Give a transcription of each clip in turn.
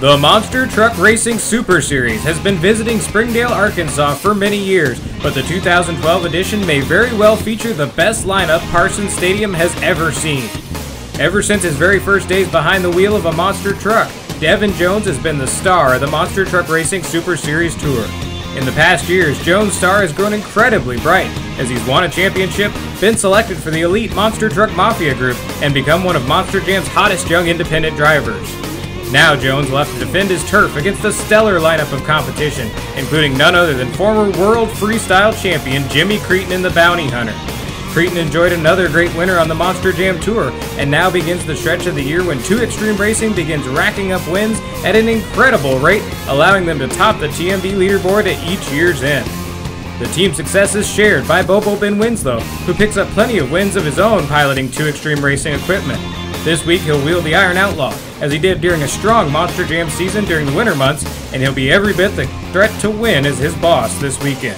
The Monster Truck Racing Super Series has been visiting Springdale, Arkansas for many years, but the 2012 edition may very well feature the best lineup Parsons Stadium has ever seen. Ever since his very first days behind the wheel of a monster truck, Devin Jones has been the star of the Monster Truck Racing Super Series Tour. In the past years, Jones' star has grown incredibly bright as he's won a championship, been selected for the elite Monster Truck Mafia group, and become one of Monster Jam's hottest young independent drivers. Now Jones will have to defend his turf against a stellar lineup of competition, including none other than former world freestyle champion Jimmy Cretin and the Bounty Hunter. Cretin enjoyed another great winner on the Monster Jam Tour, and now begins the stretch of the year when 2 Extreme Racing begins racking up wins at an incredible rate, allowing them to top the TMB leaderboard at each year's end. The team's success is shared by Bobo Ben Winslow, who picks up plenty of wins of his own piloting 2 Extreme Racing equipment. This week he'll wield the Iron Outlaw, as he did during a strong Monster Jam season during the winter months, and he'll be every bit the threat to win as his boss this weekend.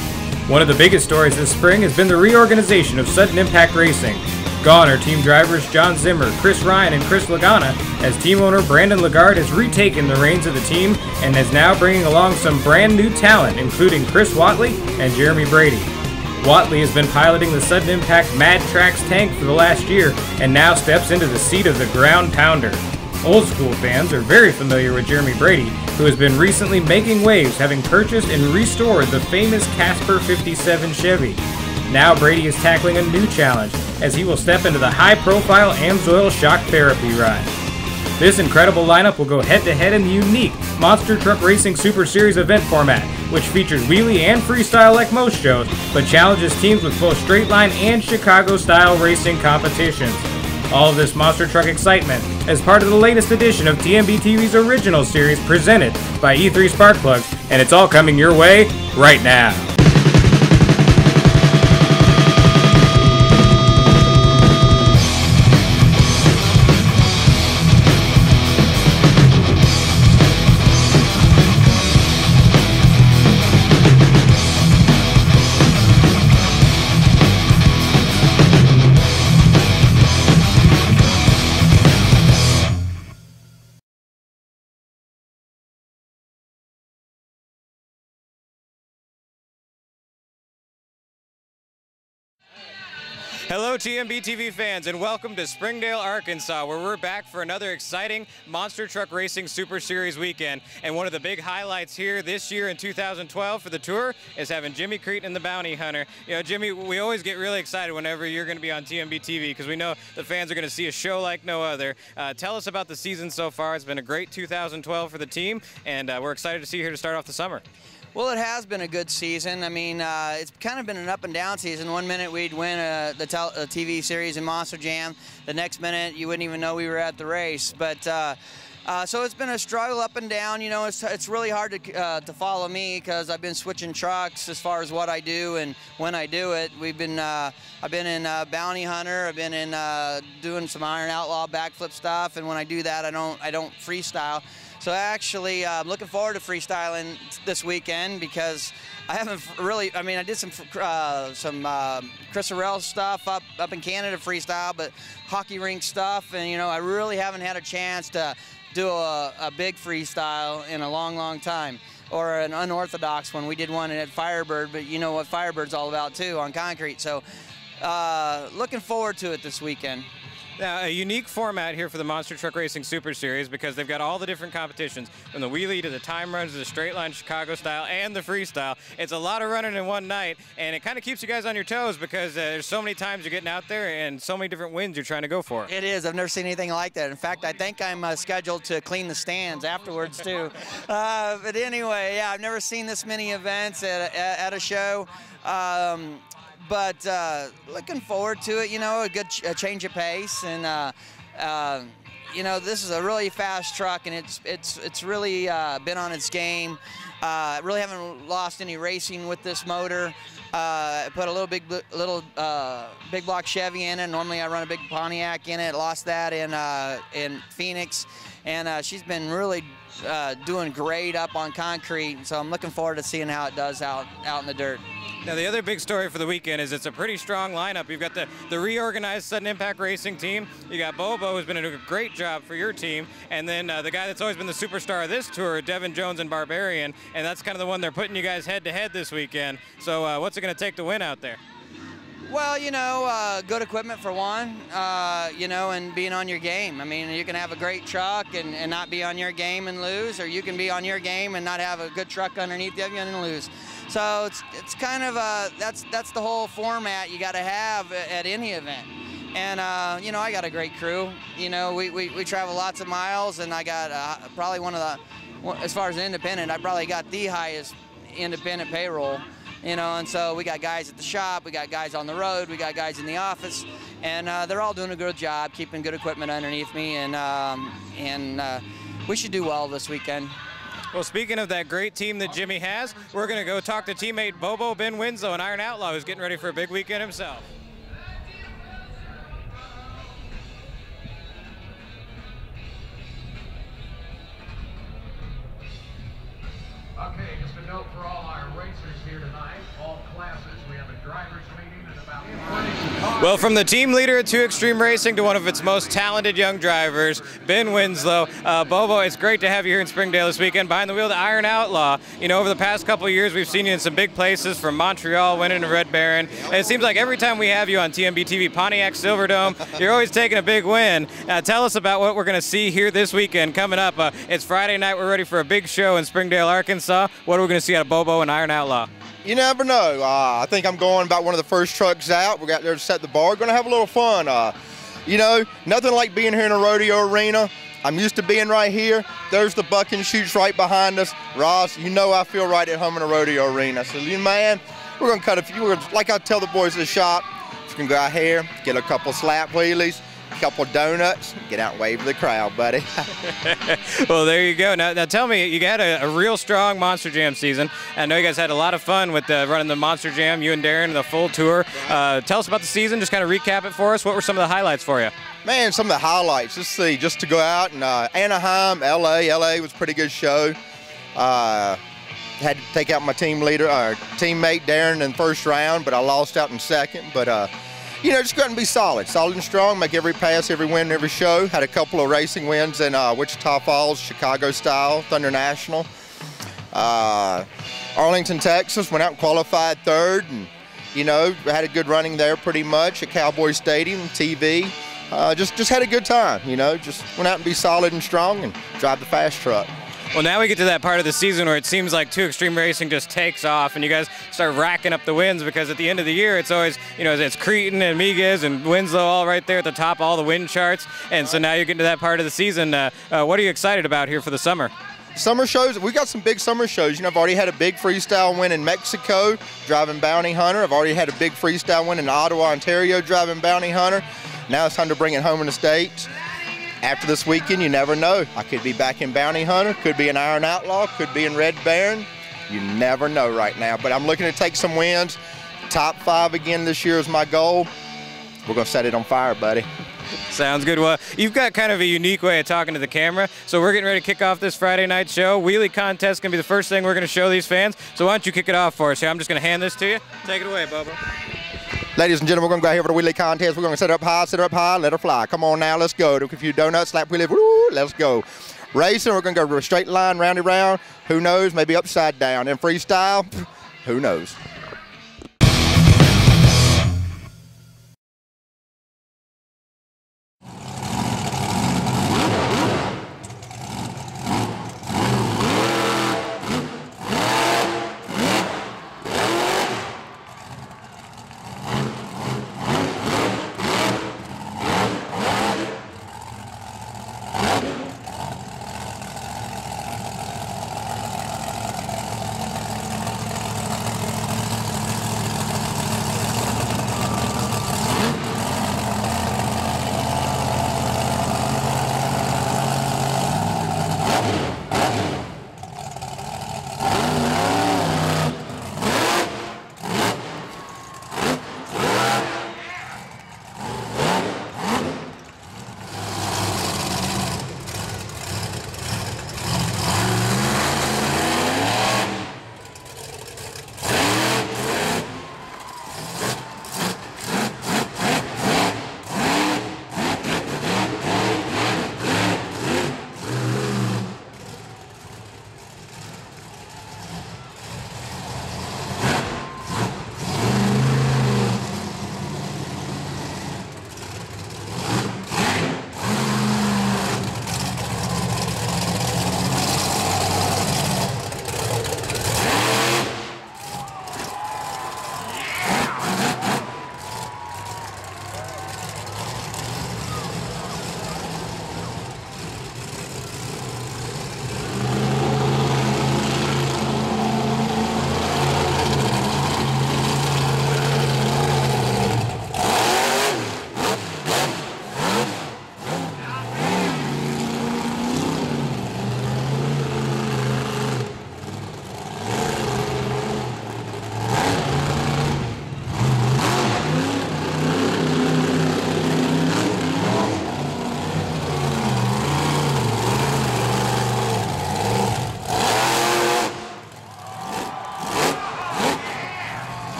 One of the biggest stories this spring has been the reorganization of Sudden Impact Racing. Gone are team drivers John Zimmer, Chris Ryan, and Chris Lagana, as team owner Brandon Lagarde has retaken the reins of the team and is now bringing along some brand new talent, including Chris Whatley and Jeremy Brady. Whatley has been piloting the Sudden Impact Mad Trax tank for the last year and now steps into the seat of the ground pounder. Old school fans are very familiar with Jeremy Brady, who has been recently making waves, having purchased and restored the famous Casper 57 Chevy. Now Brady is tackling a new challenge, as he will step into the high-profile Amsoil shock therapy ride. This incredible lineup will go head-to-head in the unique Monster Truck Racing Super Series event format, which features wheelie and freestyle like most shows, but challenges teams with both straight line and Chicago-style racing competitions. All of this monster truck excitement as part of the latest edition of TMB TV's Original Series presented by E3 Sparkplugs, and it's all coming your way right now. Hello TMB TV fans, and welcome to Springdale, Arkansas, where we're back for another exciting Monster Truck Racing Super Series weekend. And one of the big highlights here this year in 2012 for the tour is having Jimmy Cretin and the Bounty Hunter. You know, Jimmy, we always get really excited whenever you're going to be on TMB TV because we know the fans are going to see a show like no other. Tell us about the season so far. It's been a great 2012 for the team, and we're excited to see you here to start off the summer. Well, it has been a good season. I mean, it's kind of been an up and down season. One minute we'd win the TV series in Monster Jam. The next minute you wouldn't even know we were at the race. But so it's been a struggle up and down. You know, it's really hard to follow me because I've been switching trucks as far as what I do and when I do it. I've been in Bounty Hunter. I've been in doing some Iron Outlaw backflip stuff, and when I do that, I don't freestyle. So actually, I'm looking forward to freestyling this weekend because I haven't really. I mean, I did some Chris Arell stuff up in Canada freestyle, but hockey rink stuff, and you know, I really haven't had a chance to do a big freestyle in a long time, or an unorthodox one. We did one at Firebird, but you know what Firebird's all about too, on concrete. So looking forward to it this weekend. Now, a unique format here for the Monster Truck Racing Super Series because they've got all the different competitions, from the wheelie to the time runs to the straight line Chicago style and the freestyle. It's a lot of running in one night, and it kind of keeps you guys on your toes because there's so many times you're getting out there and so many different wins you're trying to go for. It is. I've never seen anything like that. In fact, I think I'm scheduled to clean the stands afterwards too. But anyway, yeah, I've never seen this many events at a show. But looking forward to it, you know, a good change of pace, and you know, this is a really fast truck, and it's really been on its game. Really haven't lost any racing with this motor. Put a little big block Chevy in it. Normally I run a big Pontiac in it. Lost that in Phoenix, and she's been really doing great up on concrete. So I'm looking forward to seeing how it does out in the dirt. Now, the other big story for the weekend is it's a pretty strong lineup. You've got the reorganized Sudden Impact Racing team. You got Bobo, who's been doing a great job for your team. And then the guy that's always been the superstar of this tour, Devin Jones and Barbarian. And that's kind of the one they're putting you guys head-to-head this weekend. So what's it going to take to win out there? Well, you know, good equipment for one, you know, and being on your game. I mean, you can have a great truck and not be on your game and lose, or you can be on your game and not have a good truck underneath you and lose. So it's kind of that's the whole format you got to have at any event. And you know, I got a great crew. You know, we travel lots of miles, and I got probably one of the, as far as an independent, I probably got the highest independent payroll. You know, and so we got guys at the shop, we got guys on the road, we got guys in the office, and they're all doing a good job keeping good equipment underneath me, and we should do well this weekend. Well, speaking of that great team that Jimmy has, we're going to go talk to teammate Bobo Ben Winslow, an Iron Outlaw, who's getting ready for a big weekend himself. Okay, just a note for all our racers here tonight, all classes. We have a driver's meeting in about 20. Well, from the team leader at 2 Extreme Racing to one of its most talented young drivers, Ben Winslow. Bobo, it's great to have you here in Springdale this weekend. Behind the wheel, the Iron Outlaw. You know, over the past couple of years, we've seen you in some big places, from Montreal, winning the Red Baron. And it seems like every time we have you on TMB TV Pontiac Silverdome, you're always taking a big win. Tell us about what we're going to see here this weekend coming up. It's Friday night. We're ready for a big show in Springdale, Arkansas. What are we going to see out of Bobo and Iron Outlaw? You never know. I think I'm going about one of the first trucks out. We got there to set the bar. Going to have a little fun. You know, nothing like being here in a rodeo arena. I'm used to being right here. There's the buck and shoots right behind us. Ross, you know I feel right at home in a rodeo arena. So, man, we're going to cut a few. Like I tell the boys at the shop, you can go out here, get a couple slap wheelies, a couple donuts, get out and wave to the crowd, buddy. Well, there you go. Now tell me, you had a real strong Monster Jam season. I know you guys had a lot of fun with running the Monster Jam, you and Darren, the full tour. Tell us about the season. Just kind of recap it for us. What were some of the highlights for you? Man, some of the highlights. Let's see, just to go out and Anaheim, LA was a pretty good show. Had to take out my team leader, teammate Darren in the first round, but I lost out in second. But you know, just go out and be solid and strong, make every pass, every win, every show. Had a couple of racing wins in Wichita Falls, Chicago style, Thunder National. Arlington, Texas, went out and qualified third, and, you know, had a good running there pretty much at Cowboy Stadium, TV. Just had a good time, you know, just went out and be solid and strong and drive the fast truck. Well, now we get to that part of the season where it seems like 2 Extreme Racing just takes off and you guys start racking up the wins, because at the end of the year, it's always, you know, it's Cretin and Miguez and Winslow all right there at the top, all the win charts. And so now you're getting to that part of the season. What are you excited about here for the summer? Summer shows, we got some big summer shows. You know, I've already had a big freestyle win in Mexico, driving Bounty Hunter. I've already had a big freestyle win in Ottawa, Ontario, driving Bounty Hunter. Now it's time to bring it home in the States. After this weekend, you never know. I could be back in Bounty Hunter, could be in Iron Outlaw, could be in Red Baron. You never know right now. But I'm looking to take some wins. Top 5 again this year is my goal. We're going to set it on fire, buddy. Sounds good. Well, you've got kind of a unique way of talking to the camera, so we're getting ready to kick off this Friday night show. Wheelie contest is going to be the first thing we're going to show these fans, so why don't you kick it off for us here? I'm just going to hand this to you. Take it away, Bubba. Ladies and gentlemen, we're going to go here for the wheelie contest. We're going to set her up high, let her fly. Come on now, let's go. A few donuts, slap wheelie, woo, let's go. Racing, we're going to go straight line, round and round. Who knows, maybe upside down. And freestyle, who knows.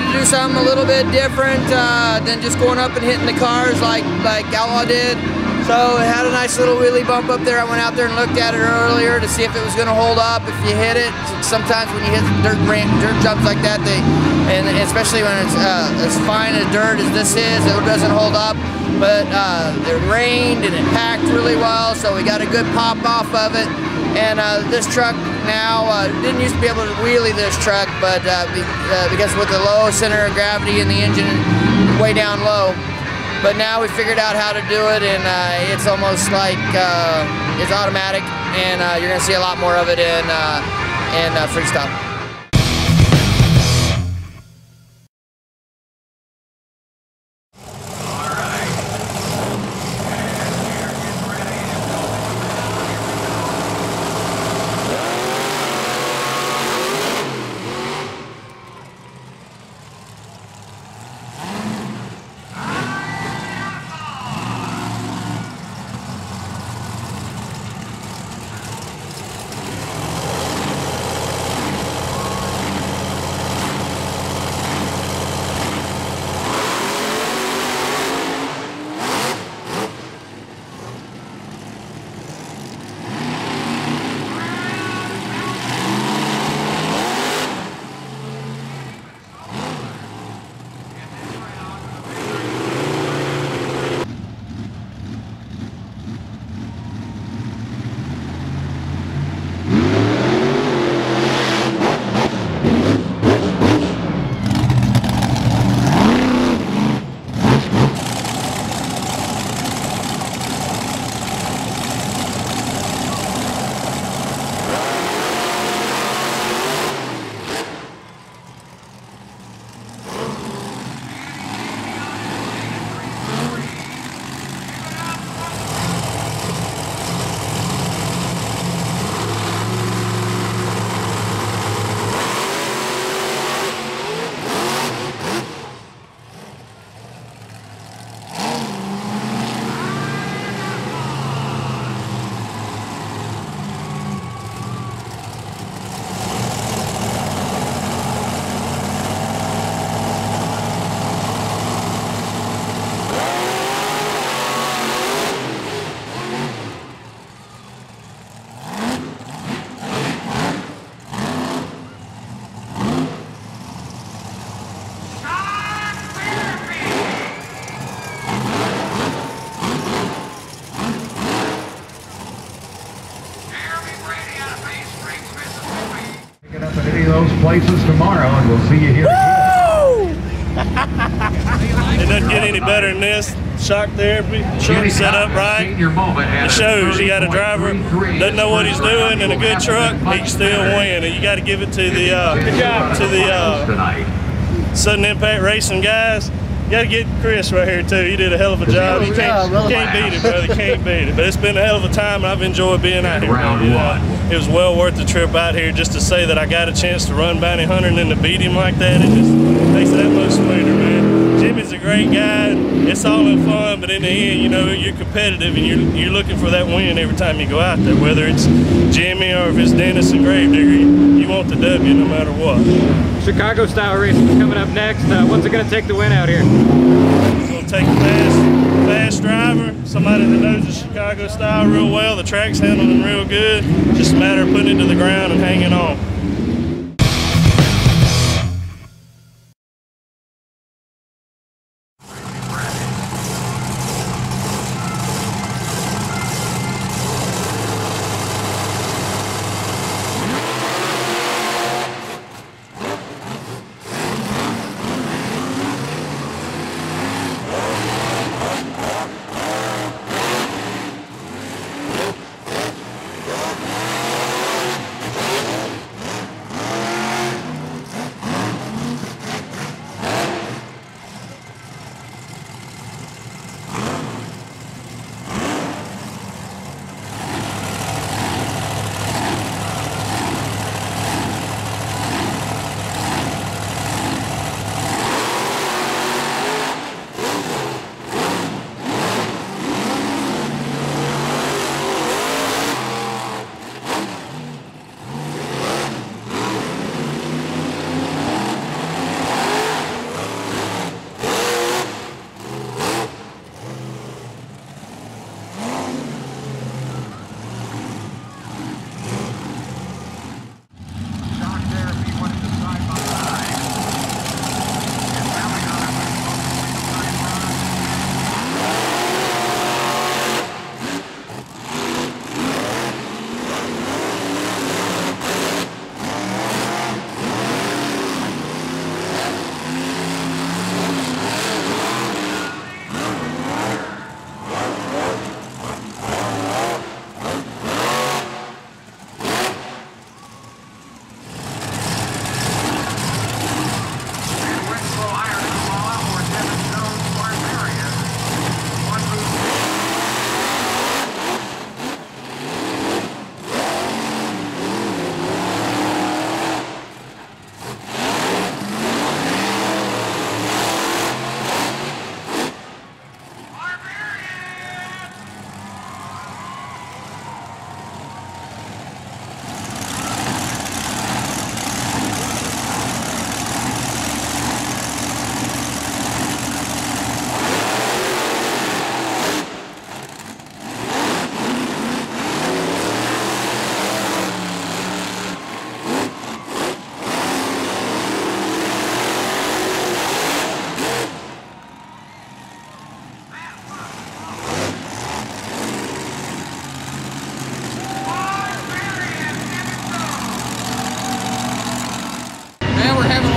to do something a little bit different than just going up and hitting the cars like Outlaw did. So it had a nice little wheelie bump up there. I went out there and looked at it earlier to see if it was going to hold up if you hit it. Sometimes when you hit dirt jumps like that, and especially when it's as fine as dirt as this is, it doesn't hold up. But it rained and it packed really well, so we got a good pop off of it. And this truck now, didn't used to be able to wheelie this truck, but because with the low center of gravity in the engine way down low. But now we figured out how to do it, and it's almost like it's automatic, and you're going to see a lot more of it in freestyle. Places tomorrow, and we'll see you here. It doesn't get any better than this. Shock therapy, truck set up right. It shows you got a driver doesn't know what he's doing in a good truck, he can still win. And you got to give it to the sudden impact racing guys. You got to get Chris right here too. He did a hell of a job. You can't beat it, brother. Can't beat it. But it's been a hell of a time, and I've enjoyed being out here. It was well worth the trip out here just to say that I got a chance to run bounty hunter and then to beat him like that. It just makes it that much sweeter, man. Jimmy's a great guy. It's all in fun, but in the end, you know, you're competitive and you're looking for that win every time you go out there. Whether it's Jimmy or if it's Dennis and Gravedigger, you want the W no matter what. Chicago style racing is coming up next. What's it going to take to win out here? It's going to take a fast driver, somebody that knows the Chicago style real well. The track's handling real good. Just a matter of putting it to the ground and hanging on.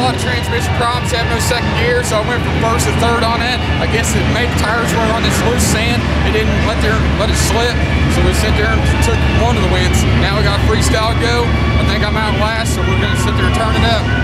a lot of transmission problems, having no second gear, so I went from first to third on that. I guess it made the tires were on this loose sand. It didn't let it slip, so we sit there and took one of the wins. Now we got freestyle go. I think I'm out last, so we're going to sit there and turn it up.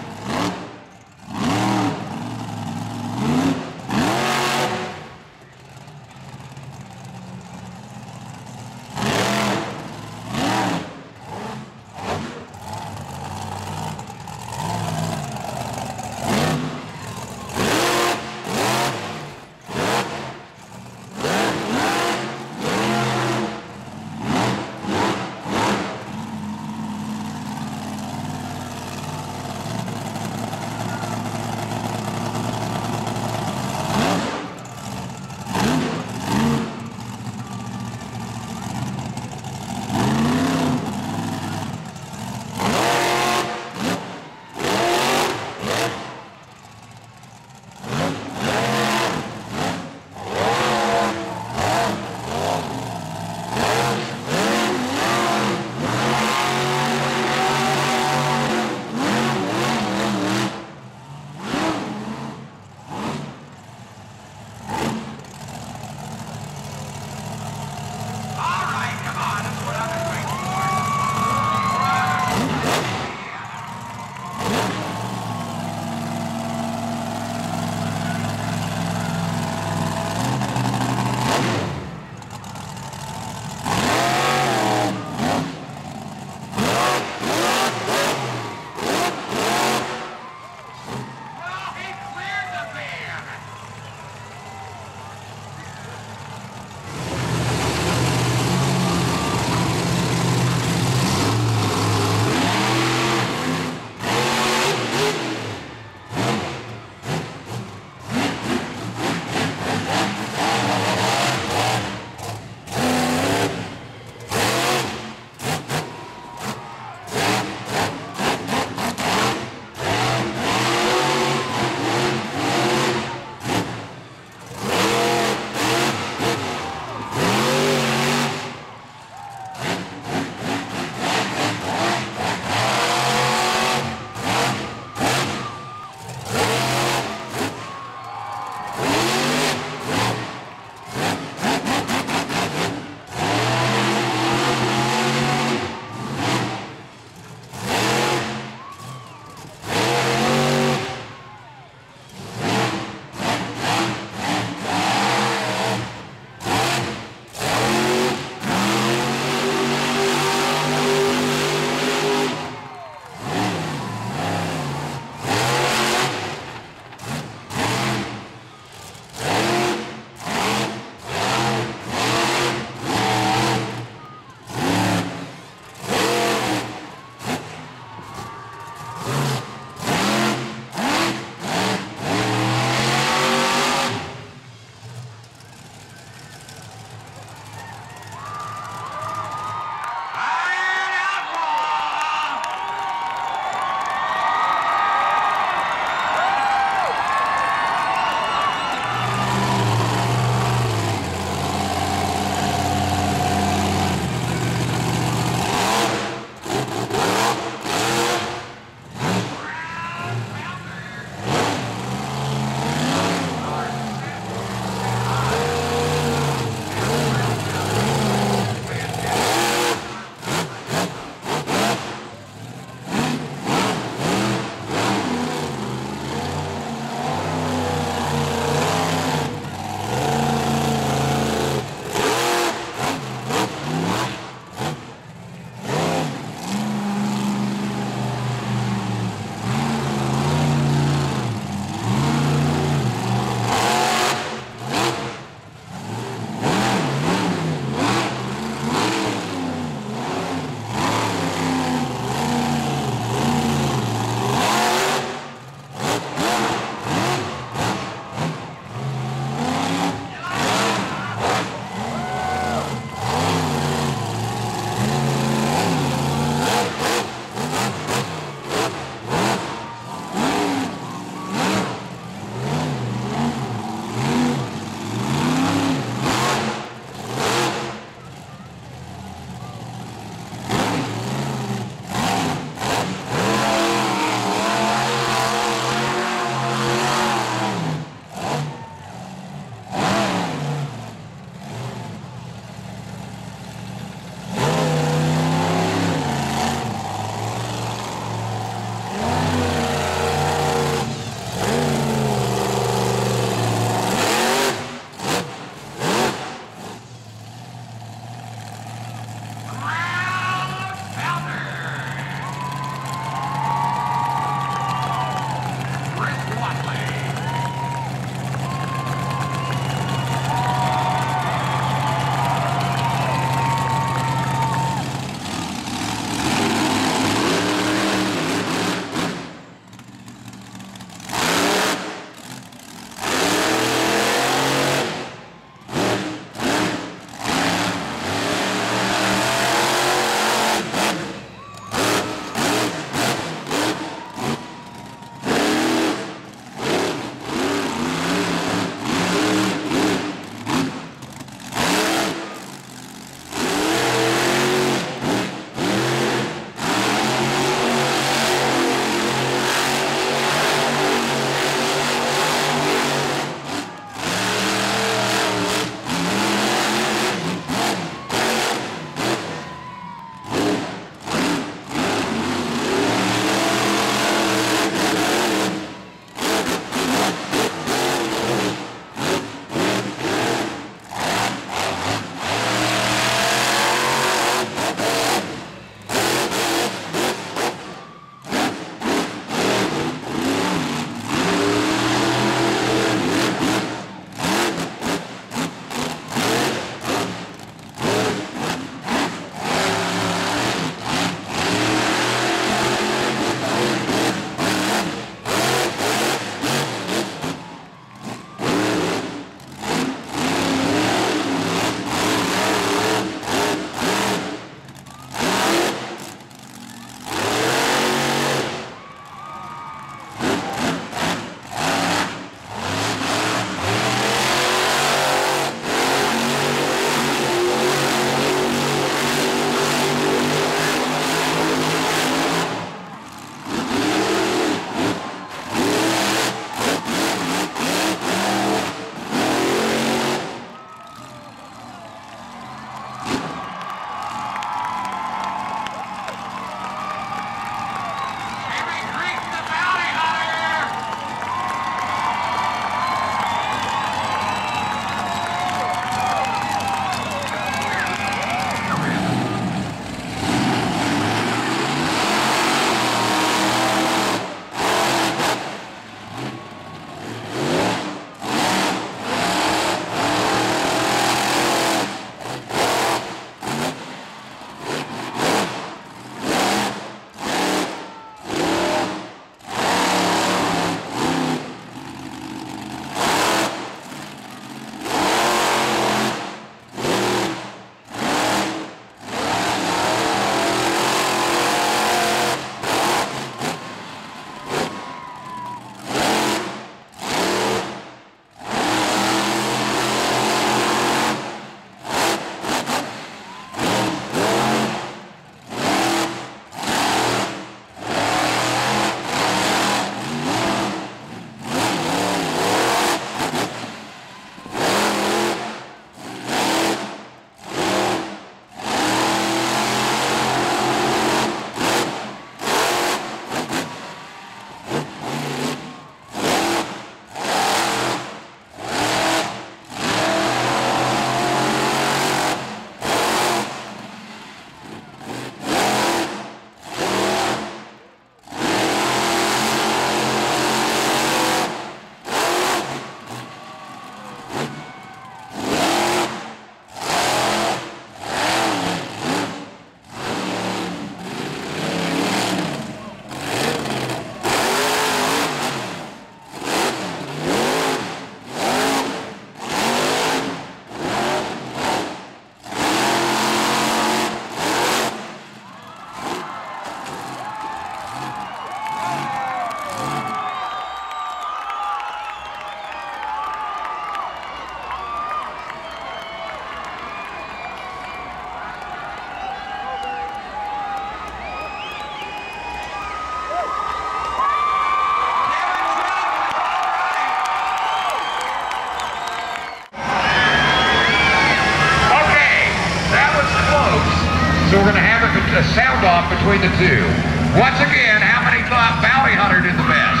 a sound off between the two. Once again, how many thought Bounty Hunter did the best?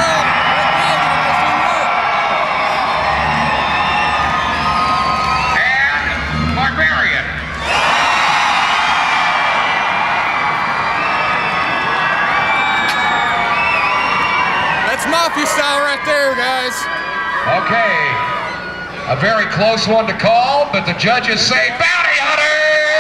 And Barbarian. That's Mafia style right there, guys. Okay, a very close one to call, but the judges say Bounty Hunter!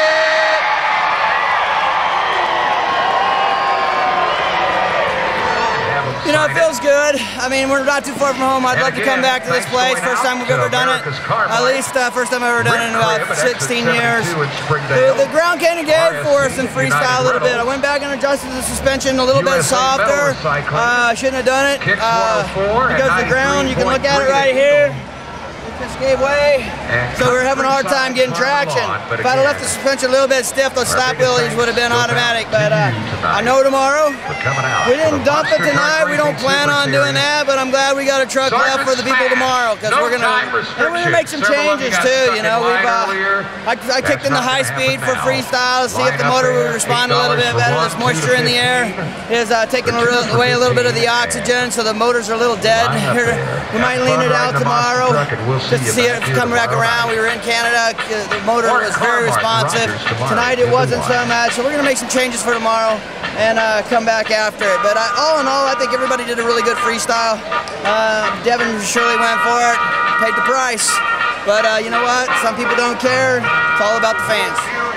You know, it feels good. I mean, we're not too far from home. I'd love to come back to this place. First time we've ever done it. At least first time I've ever done it in about 16 years. The ground kind of gave for us in freestyle a little bit. I went back and adjusted the suspension a little bit softer. I shouldn't have done it because the ground, you can look at it right here. Just gave way, so we were having a hard time getting traction. If I'd have left the suspension a little bit stiff, those slap wheelies would have been automatic, but I know tomorrow. We didn't dump it tonight, we don't plan on doing that, but I'm glad we got a truck left for the people tomorrow, because we're gonna make some changes too, you know. I kicked in the high speed for freestyle to see if the motor would respond a little bit better. This moisture in the air is taking away a little bit of the oxygen, so the motors are a little dead. We might lean it out tomorrow. Just to see it come back around. We were in Canada, the motor was very responsive. Tonight it wasn't so much, so we're going to make some changes for tomorrow and come back after it. But all in all, I think everybody did a really good freestyle. Devin surely went for it, paid the price. But you know what? Some people don't care. It's all about the fans.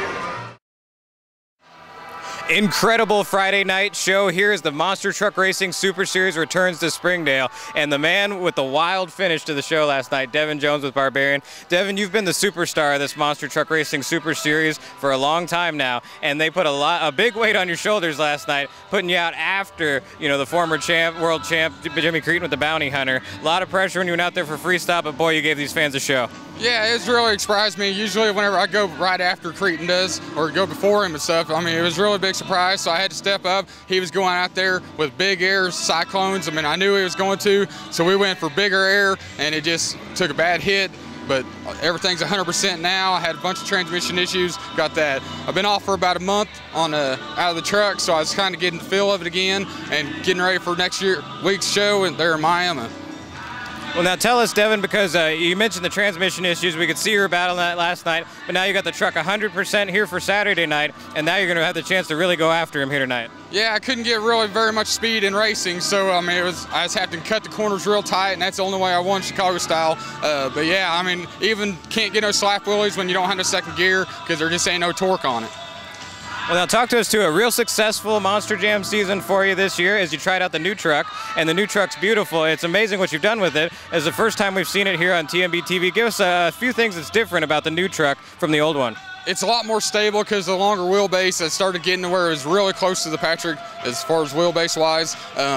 Incredible Friday night show here as the Monster Truck Racing Super Series returns to Springdale, and the man with the wild finish to the show last night, Devin Jones with Barbarian. Devin, you've been the superstar of this Monster Truck Racing Super Series for a long time now, and they put a big weight on your shoulders last night, putting you out after, you know, the former world champ Jimmy Cretin with the Bounty Hunter. A lot of pressure when you went out there for freestyle, but boy, you gave these fans a show. Yeah, it's really surprised me. Usually whenever I go right after Cretin does, or go before him and stuff, I mean, it was really a big surprise, so I had to step up. He was going out there with big air cyclones. I mean, I knew he was going to, so we went for bigger air, and it just took a bad hit. But everything's 100% now. I had a bunch of transmission issues, got that. I've been off for about a month on out of the truck, so I was kind of getting the feel of it again and getting ready for next week's show there in Miami. Well, now tell us, Devin, because you mentioned the transmission issues. We could see you were battling that last night, but now you got the truck 100% here for Saturday night, and now you're going to have the chance to really go after him here tonight. Yeah, I couldn't get really very much speed in racing, so I mean, I just had to cut the corners real tight, and that's the only way I won Chicago style. But yeah, I mean, even can't get no slap wheelies when you don't have no second gear because there just ain't no torque on it. Well, now talk to us to a real successful Monster Jam season for you this year as you tried out the new truck, and the new truck's beautiful. It's amazing what you've done with it. It's the first time we've seen it here on TMB TV. Give us a few things that's different about the new truck from the old one. It's a lot more stable because the longer wheelbase, it started getting to where it was really close to the Patrick as far as wheelbase wise.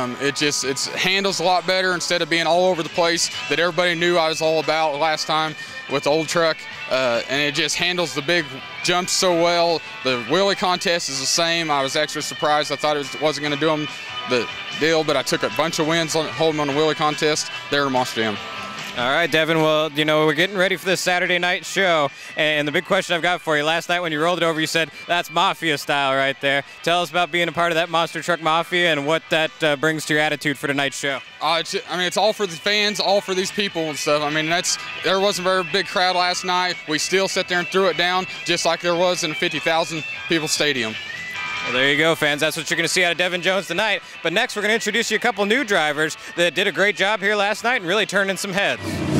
It handles a lot better instead of being all over the place that everybody knew I was all about last time with the old truck. And it just handles the big jumps so well. The wheelie contest is the same. I was extra surprised. I thought it wasn't going to do them the deal, but I took a bunch of wins holding on the wheelie contest there in Monster Jam. All right, Devin, well, you know, we're getting ready for this Saturday night show, and the big question I've got for you, last night when you rolled it over, you said, that's Mafia style right there. Tell us about being a part of that Monster Truck Mafia and what that brings to your attitude for tonight's show. I mean, it's all for the fans, all for these people and stuff. I mean, there wasn't a very big crowd last night. We still sat there and threw it down just like there was in a 50,000 people stadium. Well, there you go, fans. That's what you're going to see out of Devin Jones tonight. But next, we're going to introduce you a couple new drivers that did a great job here last night and really turned in some heads.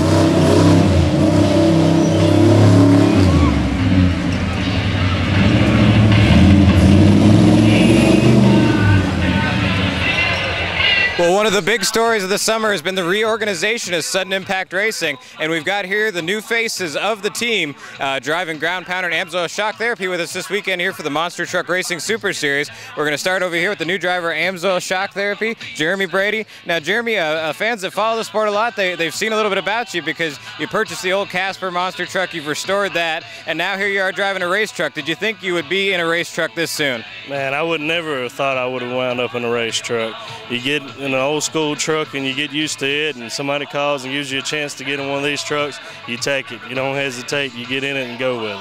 Well, one of the big stories of the summer has been the reorganization of Sudden Impact Racing, and we've got here the new faces of the team, driving ground pounder and Amsoil shock therapy with us this weekend here for the Monster Truck Racing Super Series. We're going to start over here with the new driver, Amsoil shock therapy, Jeremy Brady. Now, Jeremy, fans that follow the sport a lot, they've seen a little bit about you because you purchased the old Casper monster truck, you've restored that, and now here you are driving a race truck. Did you think you would be in a race truck this soon? Man, I would never have thought I would have wound up in a race truck. You get in an old school truck and you get used to it, and somebody calls and gives you a chance to get in one of these trucks, you take it. You don't hesitate, you get in it and go with it.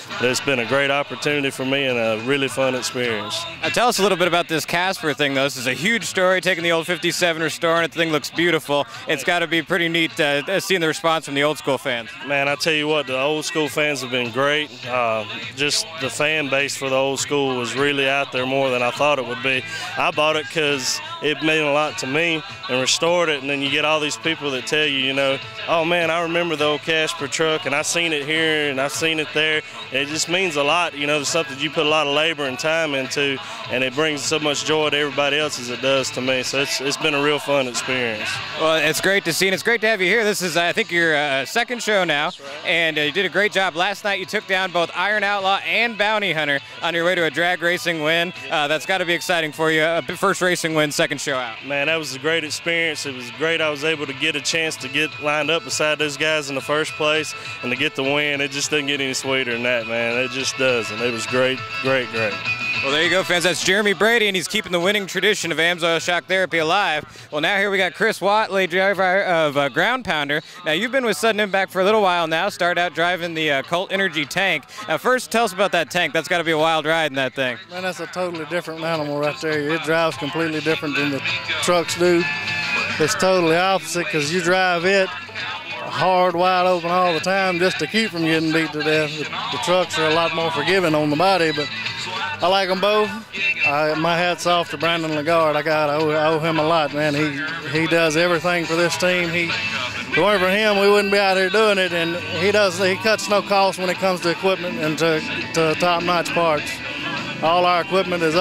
But it's been a great opportunity for me and a really fun experience. Tell us a little bit about this Casper thing, though. This is a huge story, taking the old 57 restoring it. The thing looks beautiful. It's got to be pretty neat seeing the response from the old school fans. Man, I tell you what, the old school fans have been great. Just the fan base for the old school was really out there more than I thought it would be. I bought it because it meant a lot to me and restored it, and then you get all these people that tell you, you know, oh man, I remember the old Casper truck and I seen it here and I seen it there. And it just means a lot, you know, it's something you put a lot of labor and time into, and it brings so much joy to everybody else as it does to me. So it's been a real fun experience. Well, it's great to see, and it's great to have you here. This is, I think, your second show now, and you did a great job. Last night you took down both Iron Outlaw and Bounty Hunter on your way to a drag racing win. That's got to be exciting for you. First racing win, second show out. Man, that was a great experience. It was great I was able to get a chance to get lined up beside those guys in the first place and to get the win. It just doesn't get any sweeter than that, man. It just doesn't. It was great, great, great. Well, there you go, fans. That's Jeremy Brady, and he's keeping the winning tradition of Amsoil Shock Therapy alive. Well, now here we got Chris Watley, driver of Ground Pounder. Now, you've been with Sudden Impact for a little while now. Started out driving the Colt Energy tank. Now, first, tell us about that tank. That's got to be a wild ride in that thing. Man, that's a totally different animal right there. It drives completely different than the trucks do. It's totally opposite because you drive it hard, wide open all the time just to keep from getting beat to death. The trucks are a lot more forgiving on the body, but I like them both. My hat's off to Brandon Lagarde. I owe him a lot, man. He does everything for this team. If it weren't for him, we wouldn't be out here doing it, and he cuts no cost when it comes to equipment and to top-notch parts. All our equipment is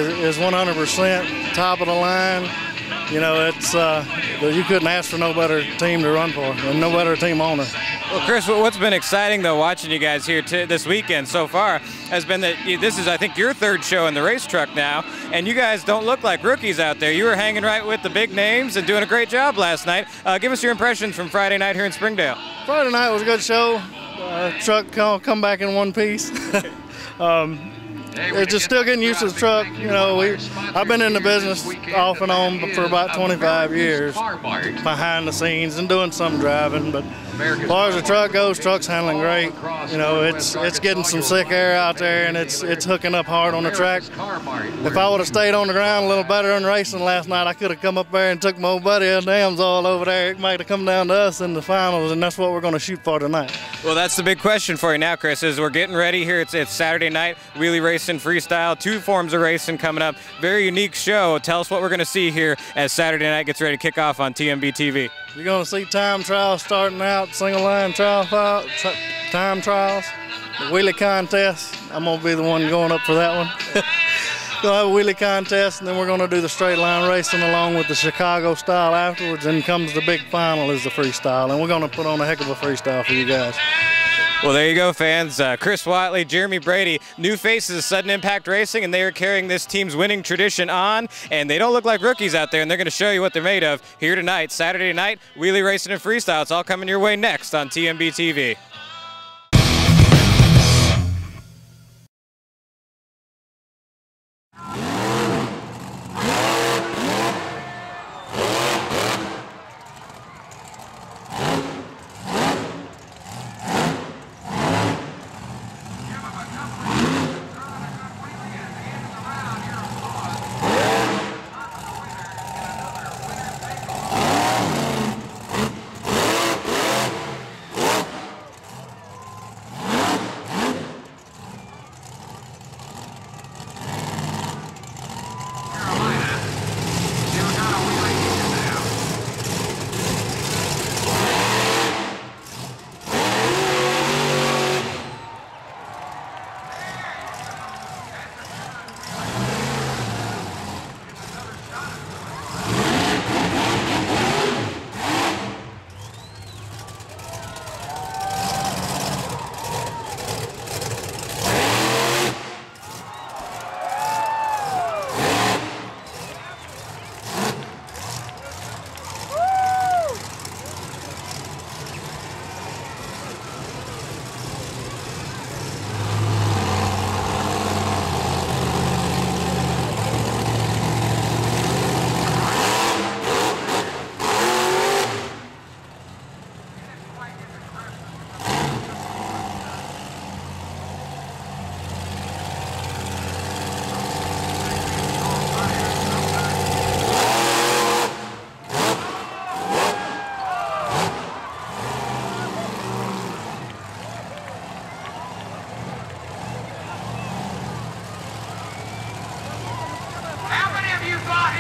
100% top of the line. You know, you couldn't ask for no better team to run for and no better team owner. Well, Chris, what's been exciting, though, watching you guys here this weekend so far has been that this is, I think, your third show in the race truck now, and you guys don't look like rookies out there. You were hanging right with the big names and doing a great job last night. Give us your impressions from Friday night here in Springdale. Friday night was a good show. Truck come back in one piece. It's just still getting used to the truck. You know, I've been in the business off and on for about 25 years, behind the scenes and doing some driving. But as far as the truck goes, truck's handling great. You know, it's getting some sick air out there, and it's hooking up hard on the track. If I would have stayed on the ground a little better in racing last night, I could have come up there and took my old buddy Amsoil over there. It might have come down to us in the finals, and that's what we're going to shoot for tonight. Well, that's the big question for you now, Chris, is we're getting ready here. It's Saturday night, wheelie racing, freestyle, two forms of racing coming up. Very unique show. Tell us what we're going to see here as Saturday night gets ready to kick off on TMB TV. You're going to see time trials starting out, single line time trials, the wheelie contest. I'm going to be the one going up for that one. Going to have a wheelie contest, and then we're going to do the straight line racing along with the Chicago style afterwards. Then comes the big final is the freestyle, and we're going to put on a heck of a freestyle for you guys. Well, there you go, fans. Chris Watley, Jeremy Brady, new faces of Sudden Impact Racing, and they are carrying this team's winning tradition on, and they don't look like rookies out there, and they're going to show you what they're made of here tonight, Saturday night, wheelie racing and freestyle. It's all coming your way next on TMB TV.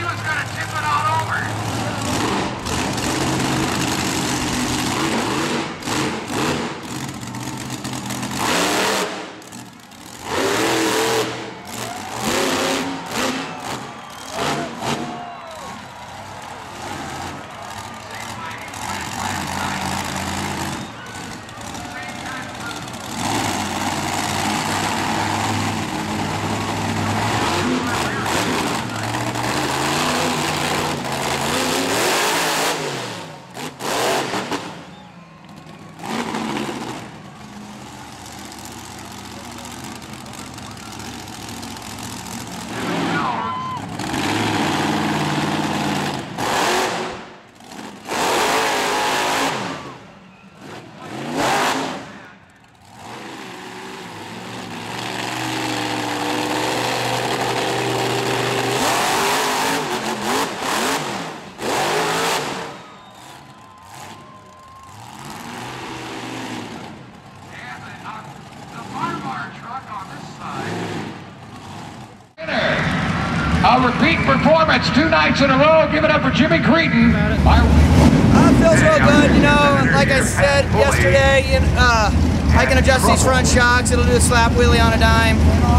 was going to tip it all over. A repeat performance 2 nights in a row. Give it up for Jimmy Cretin. It feels real good, you know. Like I said yesterday, I can adjust these front shocks. It'll do a slap wheelie on a dime.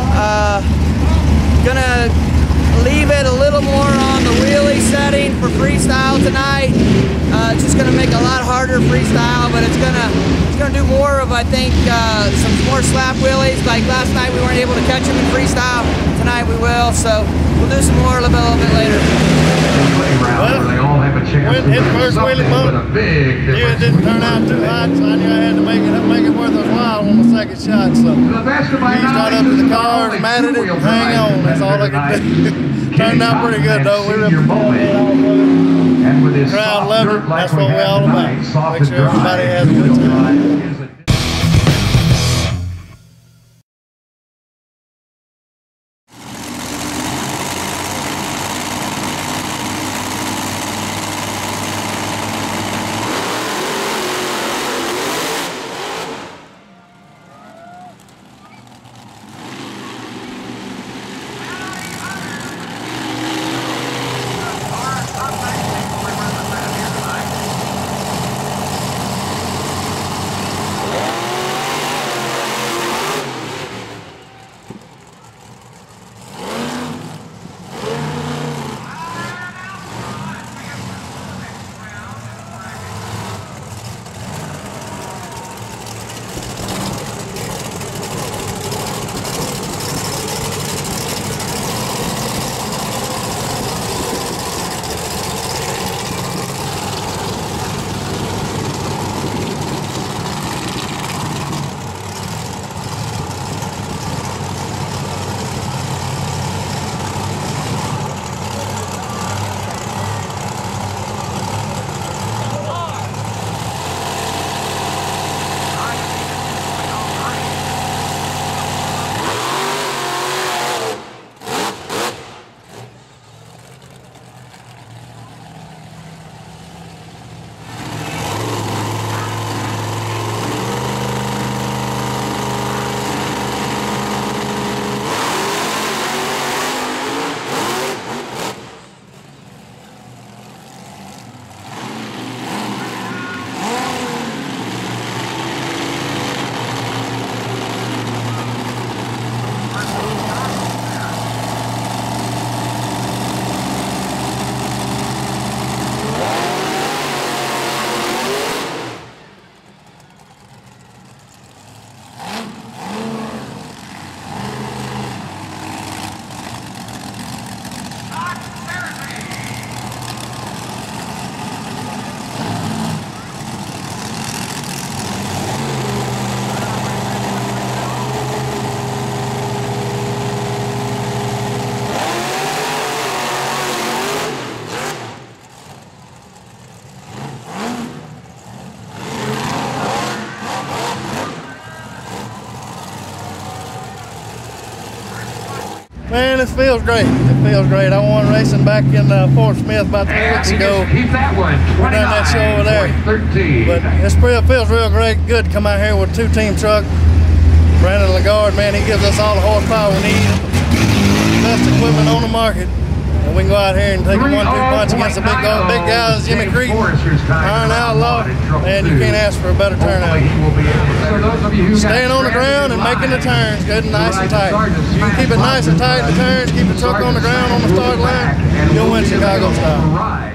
Gonna leave it a little more on the wheelie setting for freestyle tonight. It's just gonna make a lot harder freestyle, but it's gonna do more of, I think, some more slap wheelies. Like last night we weren't able to catch them in freestyle. Tonight we will, so we'll do some more a little bit later. Well, they all have a chance when hit first wheelie bump, it it didn't turn out too hot, so I knew I had to make it worth its while on the second shot. So the best of my we got up to the cars, matted it, and hang on. That's all I could do. Turned out pretty good though. We ripped the ball head off of it. And with this Crowd loved it. That's what we're all about. Make sure everybody has a good time. Man, it feels great. It feels great. I won racing back in Fort Smith about 3 weeks ago. Keep that one. We done that show over there. 13. But it feels real great. Good to come out here with a 2-team truck. Brandon Lagarde, man, he gives us all the horsepower we need. Best equipment on the market. And we can go out here and take a 1-2 punch against the big guys, Jimmy Creek, Iron Outlaw, and you can't ask for a better turnout. Staying on the ground and making the turns good and nice and tight. You can keep it nice and tight in the turns, keep the truck on the ground on the start line, you'll win Chicago style.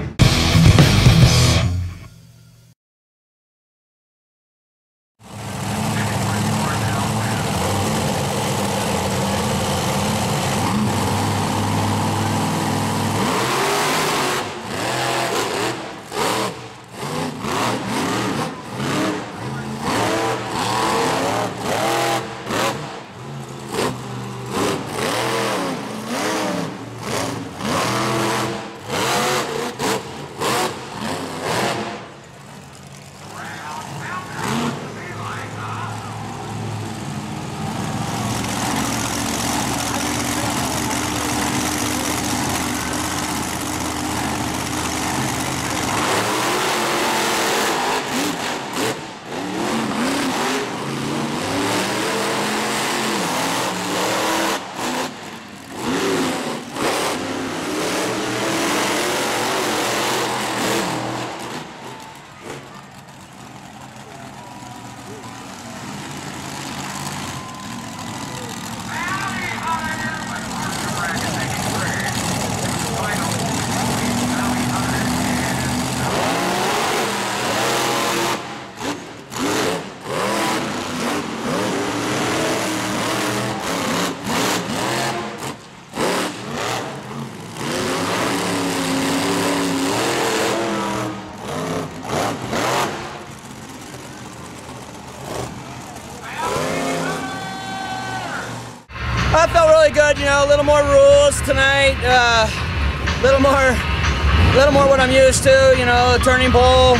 I felt really good, you know, a little more rules tonight, a little more what I'm used to, you know, the turning pole.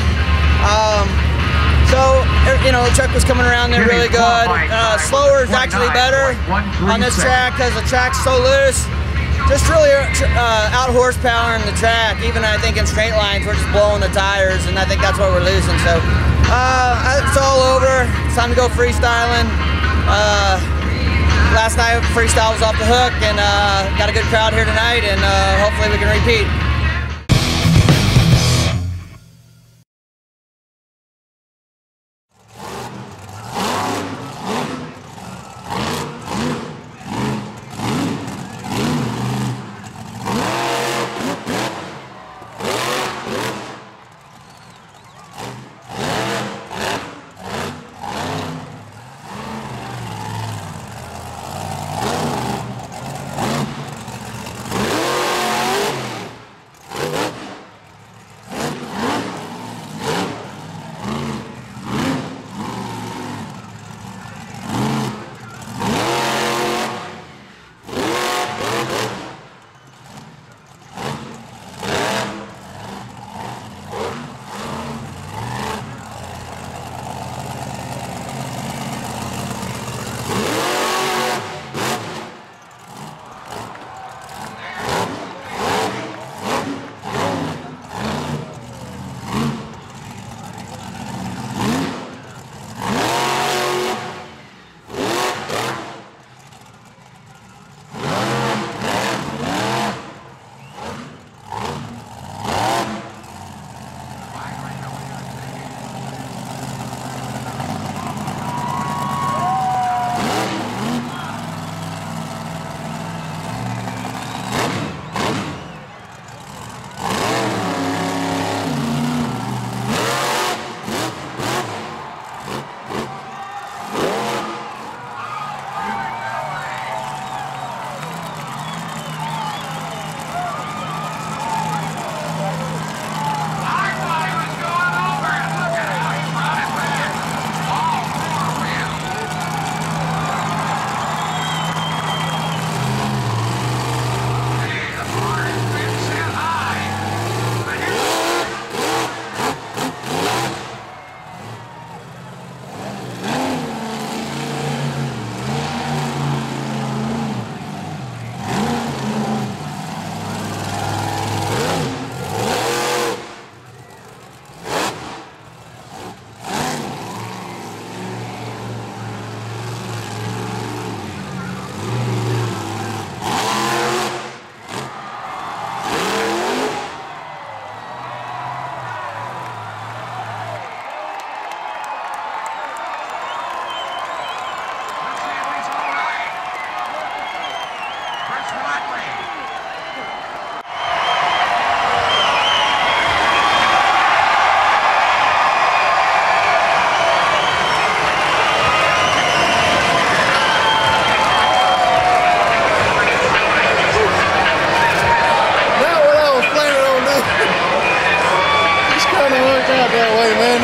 So, you know, the truck was coming around there really good. Slower is actually better on this track because the track's so loose. Just really out horsepower in the track. Even I think in straight lines, we're just blowing the tires, and I think that's what we're losing. So, it's all over. It's time to go freestyling. Last night freestyle was off the hook, and got a good crowd here tonight, and hopefully we can repeat.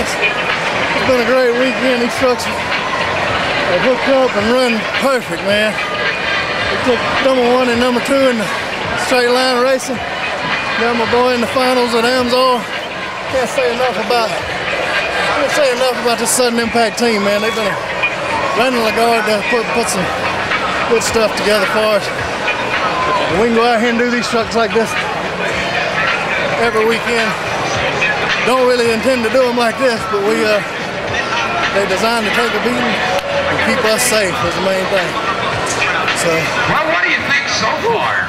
It's been a great weekend. These trucks have hooked up and run perfect, man. We took number 1 and number 2 in the straight line racing. Got my boy in the finals at Amsoil. Can't say enough about this sudden impact team, man. They've been running Lagarde to put some good stuff together for us. And we can go out here and do these trucks like this every weekend. Don't really intend to do them like this, but they're designed to take a beating and keep us safe is the main thing. So, Well, what do you think so far?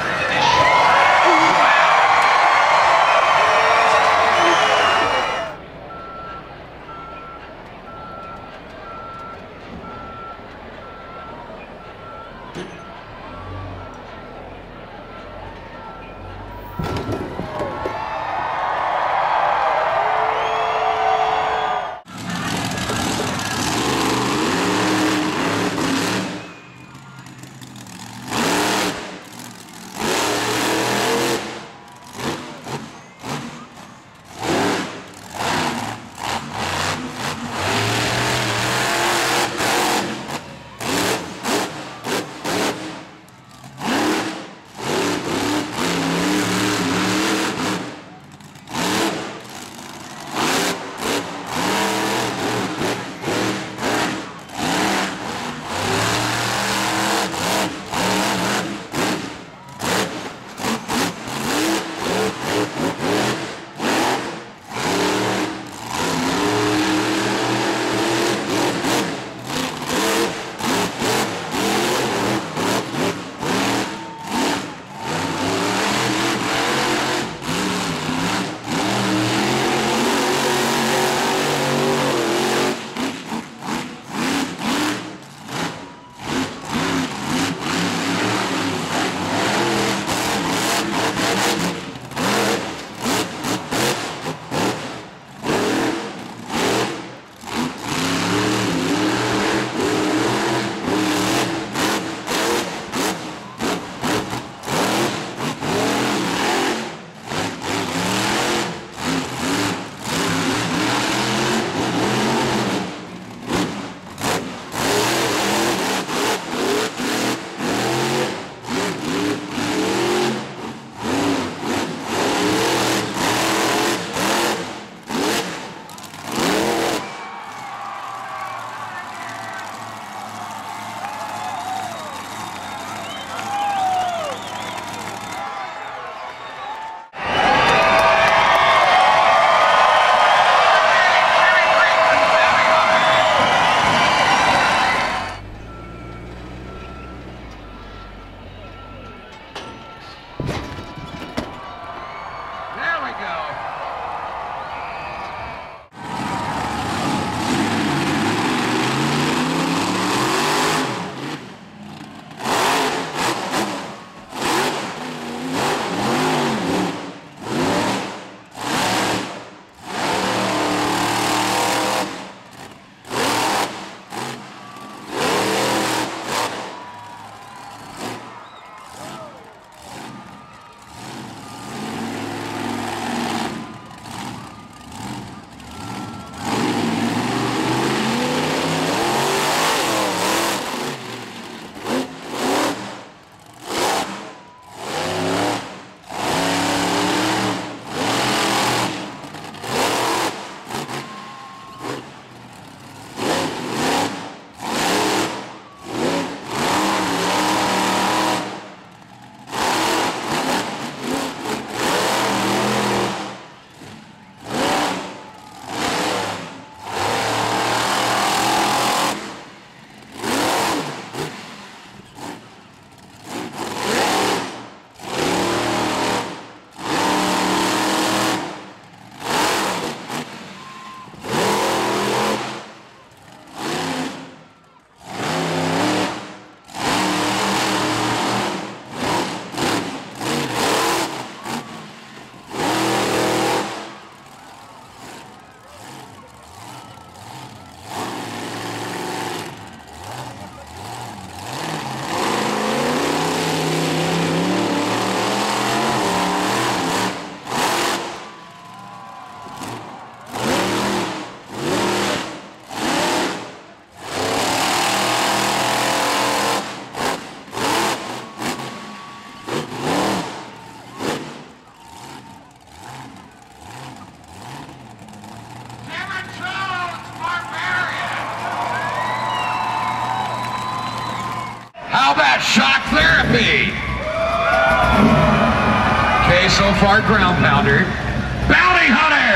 so far ground pounder, Bounty Hunter.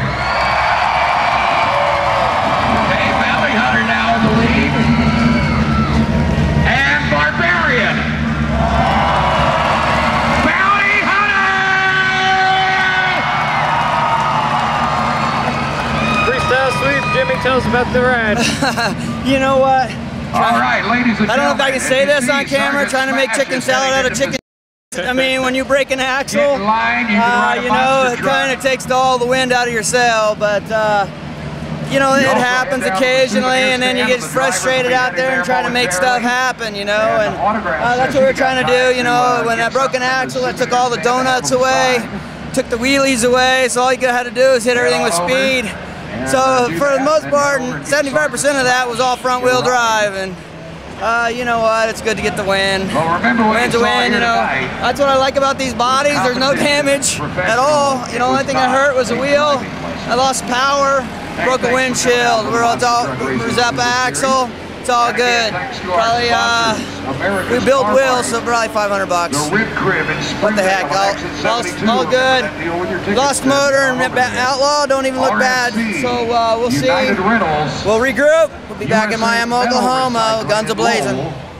Okay, Bounty Hunter now in the lead. And Barbarian. Bounty Hunter! Freestyle sweep, Jimmy, tell us about the ride. You know what? All right, ladies and gentlemen. I don't know if I can say this on camera, trying to make chicken salad out of chicken. I mean, when you break an axle, you know, it kind of takes all the wind out of your sail, but, you know, it happens occasionally, and then you get frustrated out there and try to make stuff happen, you know, and that's what we're trying to do, you know. When I broke an axle, I took all the donuts away, took the wheelies away, so all you had to do is hit everything with speed. So for the most part, 75% of that was all front wheel drive, and you know what, it's good to get the win. Win's a win, you know. That's what I like about these bodies. There's no damage at all. You know, the only thing I hurt was a wheel. I lost power, broke a windshield. It's all bruised up axle. It's all good. Probably, we built wheels, so probably $500. What the heck, all good. Lost motor and Outlaw, don't even look bad. So we'll see. We'll regroup. We'll be back in Miami, Oklahoma, guns a-blazing.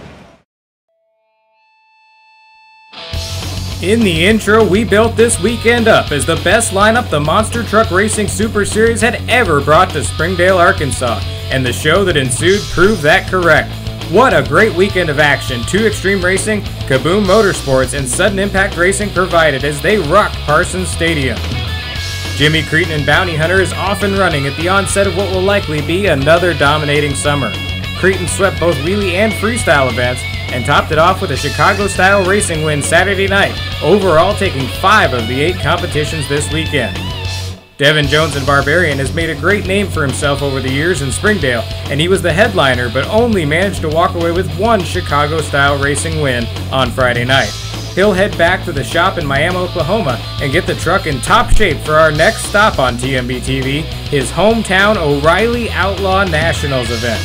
In the intro, we built this weekend up as the best lineup the Monster Truck Racing Super Series had ever brought to Springdale, Arkansas, and the show that ensued proved that correct. What a great weekend of action 2 Extreme Racing, Kaboom Motorsports, and Sudden Impact Racing provided as they rocked Parsons Stadium. Jimmy Cretin and Bounty Hunter is off and running at the onset of what will likely be another dominating summer. Cretin swept both wheelie and freestyle events and topped it off with a Chicago-style racing win Saturday night, overall taking 5 of the 8 competitions this weekend. Devin Jones and Barbarian has made a great name for himself over the years in Springdale, and he was the headliner but only managed to walk away with 1 Chicago-style racing win on Friday night. He'll head back to the shop in Miami, Oklahoma and get the truck in top shape for our next stop on TMB TV, his hometown O'Reilly Outlaw Nationals event.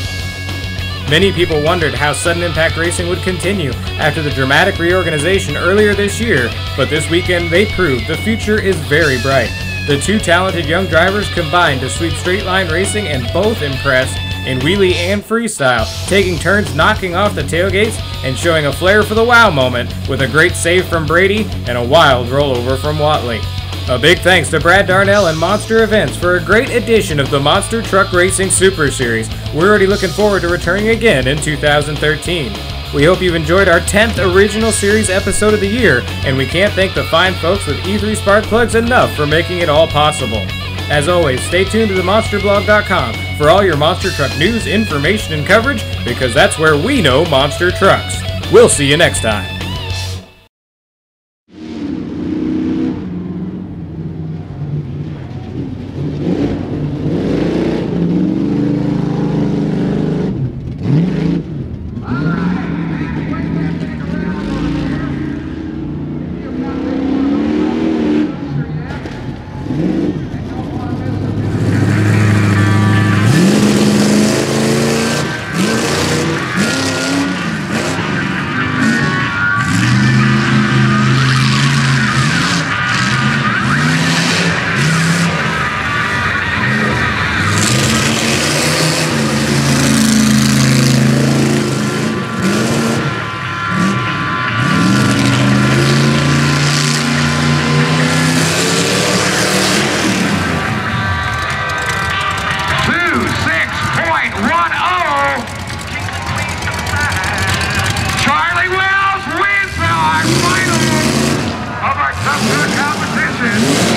Many people wondered how Sudden Impact Racing would continue after the dramatic reorganization earlier this year, but this weekend they proved the future is very bright. The 2 talented young drivers combined to sweep straight line racing and both impressed in wheelie and freestyle, taking turns knocking off the tailgates and showing a flair for the wow moment with a great save from Brady and a wild rollover from Watley. A big thanks to Brad Darnell and Monster Events for a great edition of the Monster Truck Racing Super Series. We're already looking forward to returning again in 2013. We hope you've enjoyed our 10th Original Series episode of the year, and we can't thank the fine folks with E3 Spark Plugs enough for making it all possible. As always, stay tuned to TheMonsterBlog.com for all your monster truck news, information, and coverage, because that's where we know monster trucks. We'll see you next time. Competition.